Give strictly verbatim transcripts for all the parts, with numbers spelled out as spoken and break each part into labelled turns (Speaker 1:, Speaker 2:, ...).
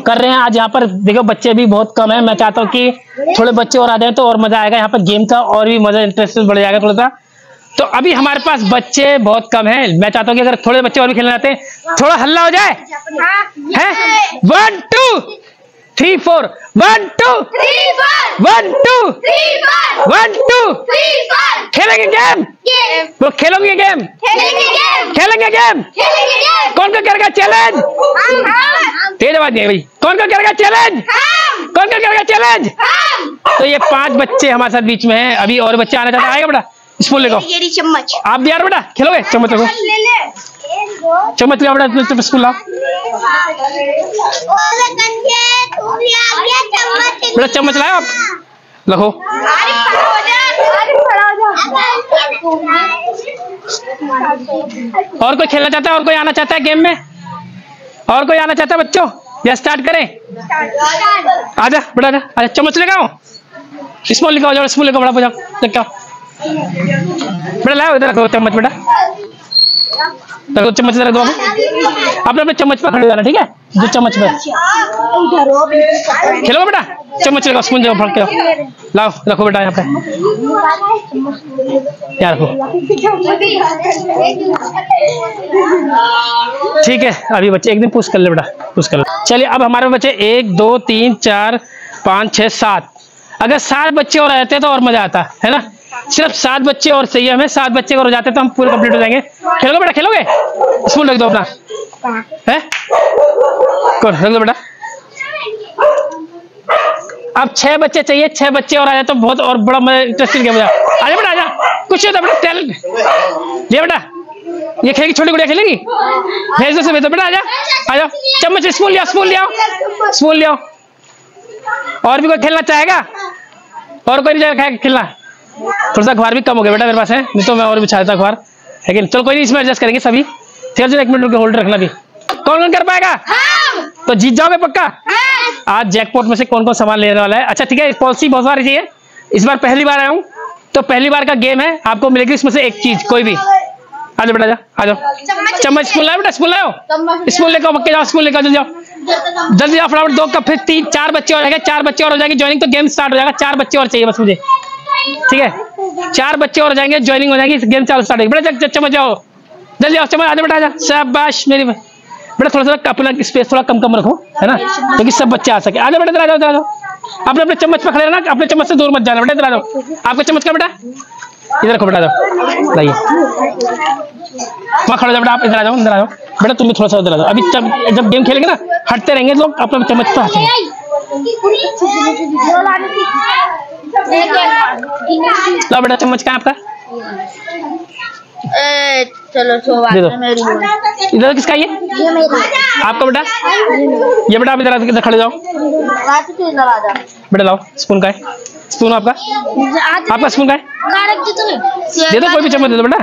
Speaker 1: कर रहे हैं आज यहाँ पर। देखो बच्चे भी बहुत कम है, मैं चाहता हूँ कि थोड़े बच्चे और आ जाए तो और मजा आएगा यहाँ पर गेम का, और भी मजा इंटरेस्ट बढ़ जाएगा थोड़ा सा। तो अभी हमारे पास बच्चे बहुत कम है, मैं चाहता हूँ कि अगर थोड़े बच्चे और भी खेलना चाहते हैं थोड़ा हल्ला हो जाए। है one two three four, one two one two one two खेलेंगे गेम, वो खेलोगे गेम, खेलेंगे गेम। कौन कौन करेगा चैलेंज? तेज आवाज नहीं भाई, कौन कौन करेगा चैलेंज? कौन कौन करेगा चैलेंज? तो ये पांच बच्चे हमारे साथ बीच में हैं, अभी और बच्चे आना चाहता, आएगा बेटा स्पून लेको। चम्मच आप भी यार बेटा खेलोगे? चम्मच लेको, चम्मच ले बेटा, स्पून लाओ बेटा, चम्मच लाओ आप, रखो। और कोई खेलना चाहता है? और कोई आना चाहता है गेम में? और कोई आना चाहता है बच्चों? या स्टार्ट करें? आजा बेटा, आजा आजा, चम्मच लेकर आओ, स्पून लेकर आओ, स्पून लेकर बड़ा पूजा लेकर आओ बेटा, लाओ इधर रखो चम्मच बेटा, रखो चम्मच रख दो, अपने अपने चम्मच पर खड़े हो जाना, ठीक है? जो चम्मच पे खेलो बेटा, चम्मच रखो, स्पून जगह फट के लाओ, रखो बेटा यहाँ पे, यहाँ रखो, ठीक है? अभी बच्चे एक दिन पुश कर ले बेटा, पुश कर ले। चलिए अब हमारे बच्चे एक दो तीन चार पाँच छः सात, अगर सात बच्चे और रहते तो और मजा आता है ना। सिर्फ सात बच्चे और चाहिए हमें, सात बच्चे और हो जाते तो हम पूरे कंप्लीट हो जाएंगे। खेलोगे बेटा, खेलोगे? स्पून रख दो अपना, है कौन रख दो बेटा। अब छह बच्चे चाहिए, छह बच्चे और आ जाए तो बहुत और बड़ा मजा इंटरेस्टिंग गेम हो जाए। आजा बेटा आजा, कुछ होता बेटा, टैलेंट ये बेटा, ये खेलेगी, छोटी गुड़िया खेलेगी, भेज दो से भेज दो बेटा, आजा आजा, चम्मच स्पून लिया, स्पून लिया, स्पून लिया। और भी कोई खेलना चाहेगा? और कोई नहीं चाहेगा खेलना? थोड़ा सा अखबार भी कम हो गया बेटा मेरे पास है, नहीं तो मैं और भी चाहता अखबार है कि चलो कोई नहीं, इसमें एडजस्ट करेंगे सभी। फिर जो एक मिनट होल्ड रखना भी, कौन कौन कर पाएगा? तो जीत जाओगे पक्का? आज जैकपॉट में से कौन कौन सामान लेने वाला है? अच्छा ठीक है, पॉलिसी बहुत सारी चाहिए, इस बार पहली बार आया हूँ तो पहली बार का गेम है, आपको मिलेगी इसमें से एक चीज कोई भी। आ जाओ बेटा, जा आ जाओ, चम्मच स्पून लाओ बेटा, स्पून लाओ, स्पून लेकर पक्के जाओ, स्पून लेकर जल्दी जाओ, जल्दी जाओ फटाफट, दो कप, फिर तीन चार बच्चे और जाएंगे, चार बच्चे और हो जाएंगे ज्वाइनिंग, तो गेम स्टार्ट हो जाएगा। चार बच्चे और चाहिए बस मुझे, ठीक है? चार बच्चे और हो जाएंगे, ज्वाइनिंग हो जाएगी, गेम चालू स्टार्ट होगी। बेटा चम्मच जाओ, जल्दी आओ, चम्मच आजा बेटा, आजा, शाबाश मेरी बेटा, थोड़ा सा अपना स्पेस थोड़ा कम कम रखो, है ना, क्योंकि सब बच्चे आ सके। आजा बेटा, इधर आ जाओ, इधर आ जाओ, अपने अपने चम्मच पकड़े रहना, अपने चम्मच से दूर मत जाना बेटा, इधर आ जाओ, आपका चम्मच का बेटा इधर रखो बेटा, जाओ लाइए, वहाँ खड़े जाओ बेटा, आप इधर आ जाओ, इधर आ जाओ बेटा, तुम भी थोड़ा सा इधर आ जाओ। अभी जब जब गेम खेलेंगे ना, हटते रहेंगे लोग, अपना चम्मच पे हटेंगे। लो बेटा, चम्मच कहाँ आपका?
Speaker 2: ए, चलो
Speaker 1: दे दो, इधर किसका ये? आपका बेटा, ये बेटा आप इधर इधर खड़े जाओ बेटा, लाओ स्पून का है, स्पून आपका, आपका स्पून का है, दे दो, कोई भी चम्मच दे दो बेटा।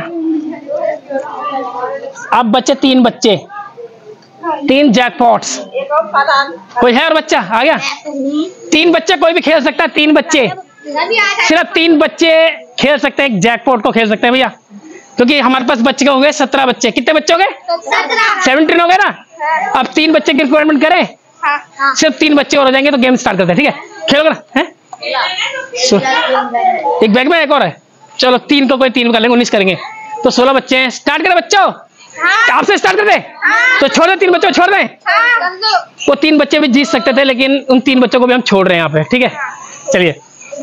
Speaker 1: अब बच्चे तीन बच्चे, तीन जैकपॉट्स, कोई है और बच्चा आ गया? तीन बच्चे कोई भी खेल सकता है, तीन बच्चे, सिर्फ तीन बच्चे खेल सकते हैं, जैकपॉट को खेल सकते हैं भैया, क्योंकि हमारे पास बच्चे हो गए सत्रह बच्चे। कितने बच्चे हो गए? सेवनटीन हो गए ना। अब तीन बच्चे की रिक्वायरमेंट करें, सिर्फ तीन बच्चे और हो जाएंगे तो गेम स्टार्ट करते हैं, ठीक है? खेलोगे ना? है एक बैग में एक और है, चलो तीन को कोई तीन कर लेंगे, उन्नीस करेंगे तो सोलह बच्चे हैं। स्टार्ट करें बच्चों, आपसे स्टार्ट कर दे, तो छोड़ दे, तीन बच्चों छोड़ दें। वो तीन बच्चे भी जीत सकते थे, लेकिन उन तीन बच्चों को भी हम छोड़ रहे हैं यहाँ पे, ठीक है? चलिए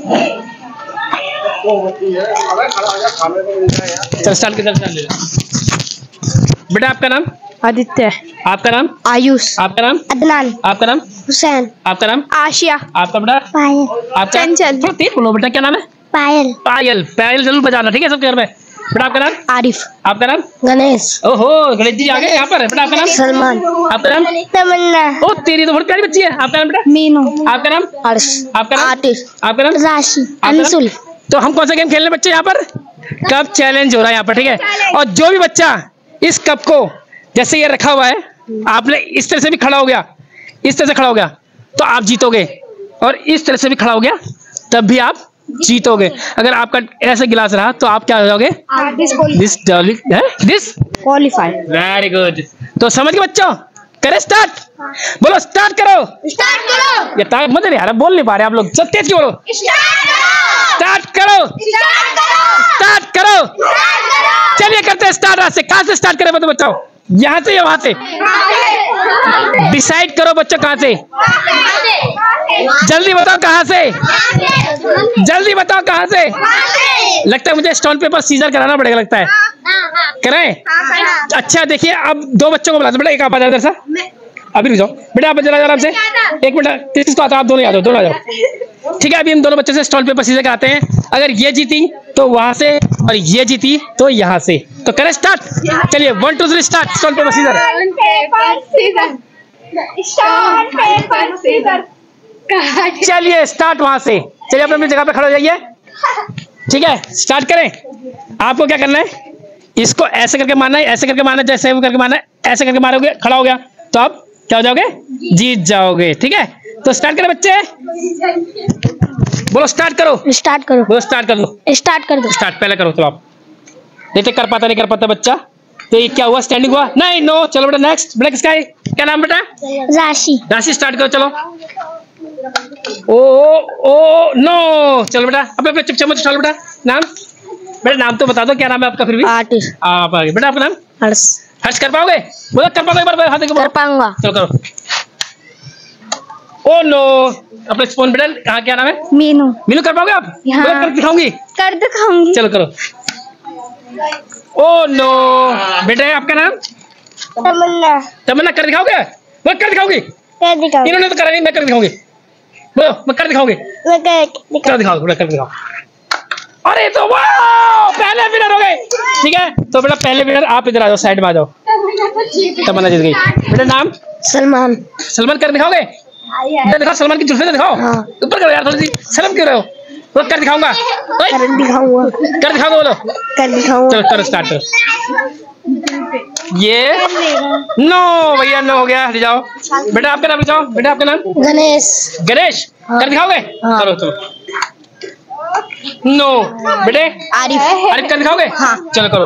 Speaker 1: चल स्टार्ट कर, स्टार्ट ले बेटा। आपका नाम?
Speaker 3: आदित्य।
Speaker 1: आपका नाम?
Speaker 3: आयुष।
Speaker 1: आपका नाम?
Speaker 3: अदनान।
Speaker 1: आपका नाम?
Speaker 3: हुसैन।
Speaker 1: आपका नाम?
Speaker 3: आशिया।
Speaker 1: आपका बेटा?
Speaker 3: पायल।
Speaker 1: आपका?
Speaker 3: चंचल।
Speaker 1: थोड़ा तेज बोलो बेटा, क्या नाम है?
Speaker 3: पायल।
Speaker 1: पायल, पायल जरूर बजाना, ठीक है सबके घर में। बेटा आपका नाम?
Speaker 3: आरिफ।
Speaker 1: आपका नाम?
Speaker 3: गणेश।
Speaker 1: ओहो गणेश जी आ गए यहाँ पर। बेटा आपका नाम?
Speaker 3: सलमान।
Speaker 1: आपका नाम?
Speaker 3: तमन्ना।
Speaker 1: ओ तेरी तो बहुत प्यारी बच्ची है। आपका नाम बेटा?
Speaker 3: मीनू।
Speaker 1: आपका नाम?
Speaker 3: अर्श।
Speaker 1: आपका नाम?
Speaker 3: आतिश।
Speaker 1: आपका नाम?
Speaker 3: राशि। अंशुल।
Speaker 1: तो हम कौन सा गेम खेलने बच्चे यहाँ पर? कप चैलेंज हो रहा है यहाँ पर, ठीक है? और जो भी बच्चा इस कप को, जैसे ये रखा हुआ है, आपने इस तरह से भी खड़ा हो गया, इस तरह से खड़ा हो गया तो आप जीतोगे, और इस तरह से भी खड़ा हो गया तब भी आप जीतोगे। अगर आपका ऐसे गिलास रहा तो आप क्या हो जाओगे? This this qualify. Very good. तो समझ गए बच्चों, करे स्टार्ट, बोलो स्टार्ट करो,
Speaker 2: स्टार्ट करो।
Speaker 1: ये ताकत मत नहीं आ रहा, बोल नहीं पा रहे आप लोग, सब तेज बोलो। स्टार्ट करो, स्टार्ट करो। चलिए करते हैं स्टार्ट। आज से कहां से स्टार्ट करें बच्चों? यहाँ से या वहां से? डिसाइड करो बच्चों, कहां से? जल्दी बताओ कहां से, जल्दी बताओ कहां से। लगता है मुझे स्टोन पेपर सीजर कराना पड़ेगा, लगता है करें। अच्छा देखिए, अब दो बच्चों को बुला दो। बेटा एक आप आ जाओ इधर से, अभी रुक जाओ बेटा, आप जरा आराम से। एक मिनट, किसको आता है? आप दोनों आ जाओ, दोनों आ जाओ। ठीक है, अभी हम दोनों बच्चों से स्टोन पेपर सीजर कराते हैं। अगर ये जीती तो वहां से, और ये जीती तो यहाँ से। तो करें स्टार्ट। चलिए one two three start. Stone paper scissor, चलिए स्टार्ट वहां से। चलिए अपनी अपनी जगह पे खड़े हो जाइए। ठीक है, स्टार्ट करें। आपको क्या करना है, इसको ऐसे करके मारना है, ऐसे करके मारना है, जैसे करके मारना है, ऐसे करके मारोगे, खड़ा हो गया तो आप क्या हो जाओगे? जीत जाओगे। ठीक है, तो स्टार्ट करें बच्चे, बोलो स्टार्ट करो,
Speaker 3: स्टार्ट करो,
Speaker 1: बोलो स्टार्ट कर दो,
Speaker 3: स्टार्ट कर दो।
Speaker 1: स्टार्ट पहले करो। तो आप नहीं तो कर पाता नहीं कर पाता बच्चा। तो ये क्या हुआ, स्टैंडिंग हुआ? नहीं, नो। चलो बेटा नेक्स्ट। बेटा किसका है, क्या नाम बेटा?
Speaker 3: राशि,
Speaker 1: राशि स्टार्ट करो। चलो ओ ओ ओ नो। चलो बेटा अपने अपने चुप चम्मच उठा लो। बेटा नाम, बेटा नाम तो बता दो, क्या नाम है आपका? फिर भी
Speaker 3: आर्टिस्ट,
Speaker 1: आप आगे। बेटा आपका नाम?
Speaker 3: हर्ष।
Speaker 1: हर्ष कर पाओगे? बोलो कर पाओगे? एक बार हाथ देखो।
Speaker 3: कर पाऊंगा।
Speaker 1: चलो करो। Oh no. अपने स्पून बेटा कहाँ, क्या नाम है?
Speaker 3: मीनू।
Speaker 1: मीनू कर पाओगे आप?
Speaker 3: हाँ।
Speaker 1: बोलो कर दिखाऊंगी,
Speaker 3: कर दिखाऊंगी।
Speaker 1: चलो करो। Oh no. बेटा आपका नाम?
Speaker 3: तमन्ना।
Speaker 1: तमन्ना कर दिखाओगे? बोलो कर दिखाऊंगी।
Speaker 3: कर दिखाऊंगी।
Speaker 1: इन्होंने तो करा नहीं, मैं कर दिखाऊंगी। बोलो मैं कर दिखाऊंगी।
Speaker 3: मैं कर
Speaker 1: कर दिखाओ, बेटा कर दिखाओ। अरे तो वाह, पहले विनर हो गए। ठीक है, तो बेटा पहले विनर आप इधर आ जाओ, साइड में आ जाओ। तमन्ना जीत गई। बेटा नाम?
Speaker 3: सलमान।
Speaker 1: सलमान कर दिखाओगे? दिखाओ, सलमान की जुल्फे दिखाओ। ऊपर करो यार, थोड़ी सी शर्म क्यों रहे हो? तो कर दिखाऊंगा,
Speaker 3: कर दिखाऊंगा।
Speaker 1: कर दिखाओगे? बोलो
Speaker 3: कर दिखाऊंगा।
Speaker 1: चलो करो स्टार्ट करो। ये नो भैया, नो हो गया। जाओ बेटा, आपका नाम बताओ। बेटा आपका नाम?
Speaker 3: गणेश।
Speaker 1: गणेश कर दिखाओगे? चलो चलो। नो बेटे?
Speaker 3: आरिफ।
Speaker 1: आरिफ कर दिखाओगे?
Speaker 3: हाँ।
Speaker 1: चलो करो।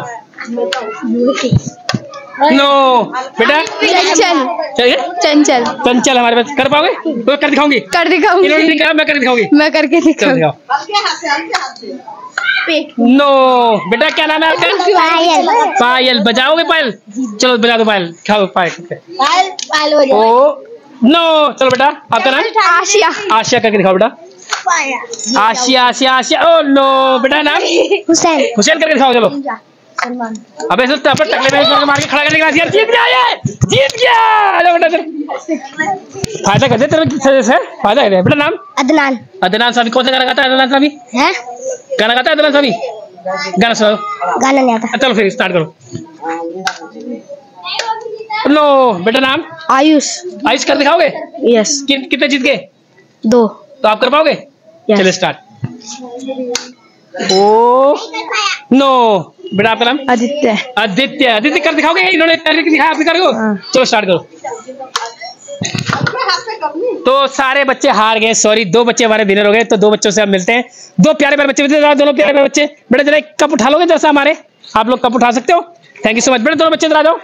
Speaker 1: नो बेटा?
Speaker 3: चंचल।
Speaker 1: चलिए
Speaker 3: चंचल।
Speaker 1: चंचल हमारे पास, कर पाओगे? तो कर दिखाऊंगी।
Speaker 3: कर दिखाऊंगी।
Speaker 1: इन्होंने नहीं कहा, मैं कर दिखाऊंगी।
Speaker 3: मैं करके
Speaker 1: चलो
Speaker 3: दिखाऊंगी।
Speaker 1: दिखाओ। नो बेटा क्या नाम है आपका?
Speaker 3: पायल।
Speaker 1: पायल। बजाओगे पायल? चलो बजा दो पायल, खाओ पायल।
Speaker 3: पायल।
Speaker 1: Oh no. चलो बेटा आपका नाम?
Speaker 3: आशिया।
Speaker 1: आशिया करके दिखाओ बेटा। आशिया आशिया आशिया। Oh no. बेटा नाम?
Speaker 3: हुसैन।
Speaker 1: हुसैन करके दिखाओ। चलो अबे सर टकले में मार के खड़ा करने के बाद यार जीत गया, ये जीत गया। आ जाओ बेटा, फायदा कर दे तेरे से, फायदा कर दे। बेटा नाम?
Speaker 3: अदनान।
Speaker 1: अदनान साहब कौन सा गाना गाता है? अदनान साहब
Speaker 3: है?
Speaker 1: गाना गाता है अदनान साहब? गाना सुनाओ।
Speaker 3: गाना नहीं आता।
Speaker 1: चलो फिर स्टार्ट करो। नो बेटा नाम?
Speaker 3: आयुष।
Speaker 1: आयुष कर दिखाओगे?
Speaker 3: यस।
Speaker 1: कि, कितने जीत गए?
Speaker 3: दो।
Speaker 1: तो आप कर पाओगे?
Speaker 3: Yes.
Speaker 1: चलिए स्टार्ट। ओ नो। बेटा आपका नाम?
Speaker 3: आदित्य।
Speaker 1: आदित्य। आदित्य कर दिखाओगे? इन्होंने करके दिखाया, आप भी करोगे?
Speaker 3: हाँ।
Speaker 1: चलो स्टार्ट करो। तो सारे बच्चे हार गए, सॉरी। दो बच्चे हमारे विनर हो गए। तो दो बच्चों से अब मिलते हैं। दो प्यारे प्यारे बच्चे, दोनों प्यारे प्यारे बच्चे। बेटा जरा एक कप उठा लोगे जैसा हमारे? आप लोग कप उठा सकते हो? Thank you so much. बेटा दोनों बच्चे इधर आ जाओ,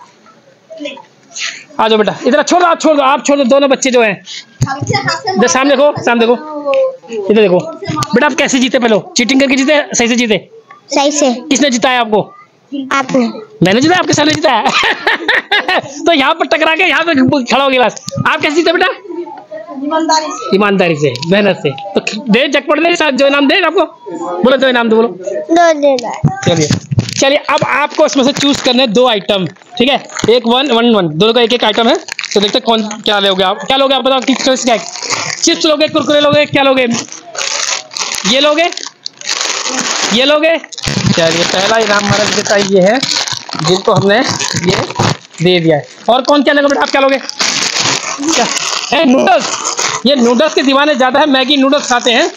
Speaker 1: आ जाओ बेटा इधर। छोड़ दो, आप छोड़ दो, आप छोड़ दो। दोनों बच्चे जो हैं इधर सामने देखो, सामने देखो, इधर देखो। बेटा आप कैसे जीते? पहले चीटिंग करके जीते, सही से जीते?
Speaker 3: सही से।
Speaker 1: किसने जिताया आपको?
Speaker 3: आपने।
Speaker 1: मैंने जिताया? आपके सामने जिताया। तो यहाँ पर टकरा के यहाँ पे खड़ा हो गया बस। आप कैसे जीते बेटा?
Speaker 2: ईमानदारी से।
Speaker 1: ईमानदारी से, मेहनत से। तो दे जगपट दे, साथ जो इनाम दे आपको। बोलो दो इनाम दो, बोलो।
Speaker 3: दो देना।
Speaker 1: चलिए चलिए, अब आपको इसमें से चूज करने दो आइटम। ठीक है, एक वन वन वन, दोनों का एक एक आइटम है। तो देखते कौन क्या लोगे आप? क्या लोगे आप बताओ? किस चॉइस का? चिप्स लोगे, कुरकुरे लोगे, क्या लोगे? ये लोगे, ये लोगे? चलिए पहला इनाम हमारा विजेता ये है, जिनको हमने ये दे दिया है। और कौन क्या लेगा बेटा? आप क्या लोगे? क्या है? नूडल्स। ये नूडल्स के दीवाने ज्यादा है, मैगी नूडल्स खाते हैं।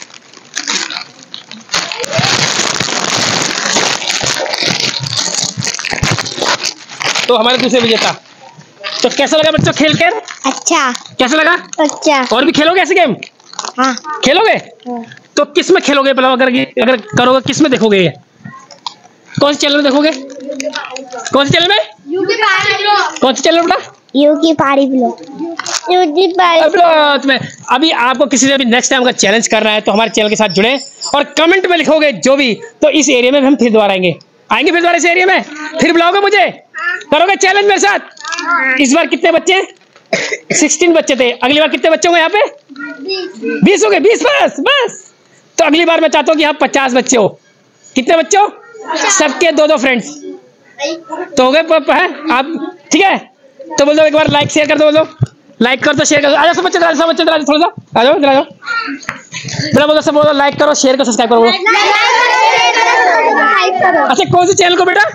Speaker 1: तो हमारे दूसरे विजेता। तो कैसा लगा बच्चों खेल कर?
Speaker 3: अच्छा।
Speaker 1: कैसा लगा?
Speaker 3: अच्छा।
Speaker 1: और भी खेलोगे ऐसे गेम?
Speaker 3: हाँ।
Speaker 1: खेलोगे? तो किस में खेलोगे? मतलब अगर अगर करोगे किस में देखोगे? ये कौन से चैनल में देखोगे? कौन से चैनल में? कौन से चैनल बेटा?
Speaker 3: यू की पहाड़ी ब्लॉक। यू की पहाड़ी
Speaker 1: ब्लॉक में अभी आपको किसी ने भी नेक्स्ट टाइम का चैलेंज करना है तो हमारे चैनल के साथ जुड़े और कमेंट में लिखोगे जो भी, तो इस एरिया में हम फिर दोबारा आएंगे आएंगे फिर दोबारा इस एरिया में, फिर बुलाओगे मुझे, करोगे चैलेंज मेरे साथ। इस बार कितने बच्चे हैं? सिक्सटीन बच्चे थे, अगली बार कितने बच्चे होंगे यहाँ पे? बीस हो गए, बीस बस बस। तो अगली बार मैं चाहता हूँ कि यहाँ पचास बच्चे हो। कितने बच्चे हो? सबके दो दो फ्रेंड्स तो हो गए आप, ठीक है? तो बोल दो एक बार लाइक शेयर कर दो, बोलो लाइक कर दो शेयर कर दो। आ जाओ सब बच्चे, सब बच्चे थोड़ा सा आ जाओ, इधर आ जाओ। बोलो बोलो सब बोलो लाइक करो, शेयर करो, सब्सक्राइब करो। अच्छा कौन से चैनल को बेटा?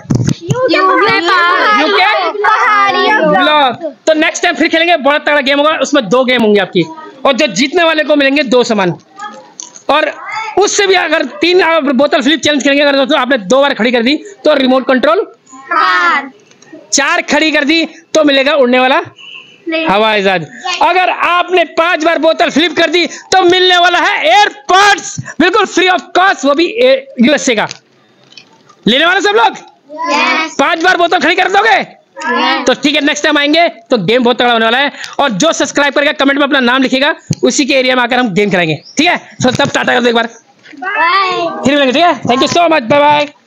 Speaker 1: ब्लॉग। तो नेक्स्ट टाइम फिर खेलेंगे, बड़ा तगड़ा गेम होगा, उसमें दो गेम होंगे आपकी और जो जीतने वाले को मिलेंगे दो सामान। और उससे भी अगर तीन बोतल फ्लिप चैलेंज करेंगे, अगर दोस्तों आपने दो बार खड़ी कर दी तो रिमोट कंट्रोल, चार खड़ी कर दी तो मिलेगा उड़ने वाला हवाई जहाज, अगर आपने पांच बार बोतल फ्लिप कर दी तो मिलने वाला है एयरपॉड्स बिल्कुल फ्री ऑफ कॉस्ट, वो भी यूएसए का। लेने वाले सब लोग yes. पांच बार बोतल खड़ी कर दोगे yes. तो ठीक है, नेक्स्ट टाइम आएंगे तो गेम बहुत तगड़ा होने वाला है। और जो सब्सक्राइब करेगा कमेंट में अपना नाम लिखेगा, उसी के एरिया में आकर हम गेम कराएंगे, ठीक है? तो तब टाटा कर दो एक बार, फिर मिलेंगे, ठीक है? Thank you so much, bye bye.